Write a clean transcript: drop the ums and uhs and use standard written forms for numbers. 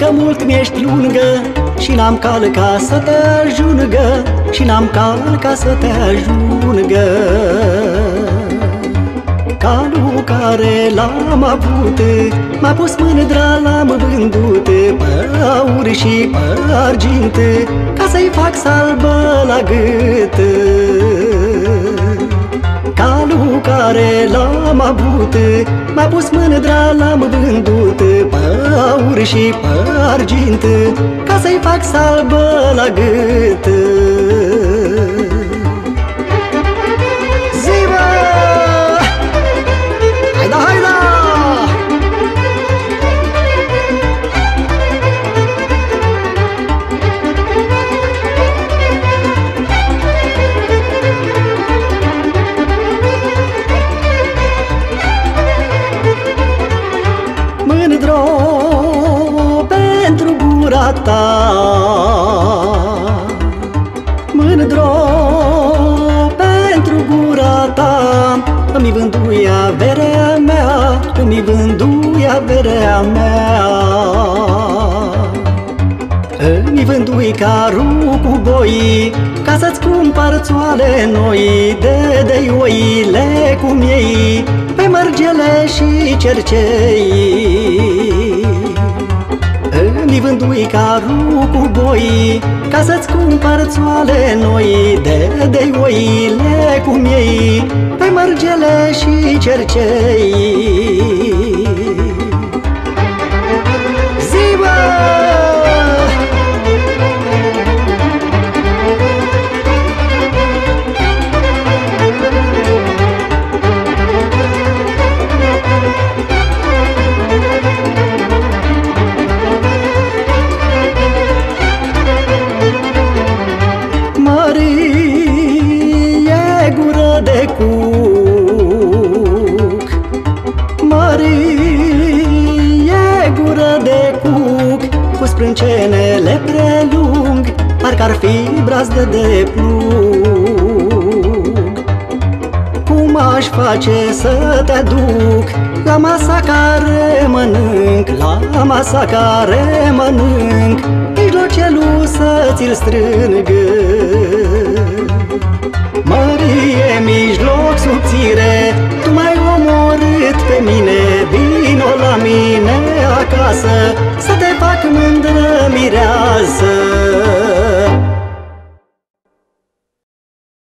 mult mi-ești lungă și n-am cal ca să te ajungă, și n-am cal ca să te ajungă. Calul care l-am avut m-a pus mândra, l-am vândut pe aur și pe argint, ca să-i fac salbă la gât. Calul care l-am avut m-a pus mândra, l-am vândut pe aur și pe argint, ca să-i fac salbă la gât. Ziua! Haida, haida! Mândro pentru gura ta, mândro pentru gura ta, îmi vândui averea mea, îmi vândui averea mea. Îmi vândui carul cu boi, ca să-ți cumpăr țoale noi, de oile cum iei, pe mărgele și cercei. Îmi vândui carul cu boi, ca să-ți cumpăr țoale noi, de oile cum iei, pe mărgele și cercei. Ziua! Mărie gură de cuc, mărie gură de cuc, cu sprâncenele prelung, parcă-ar fi brazdă de plug. Cum aș face să te duc la masa care mănânc, la masa care mănânc, mijlocelul să ți-l strâng? Mărie, mijloc subțire, tu m-ai omorât pe mine, vino la mine acasă, să te fac mândră mireasă.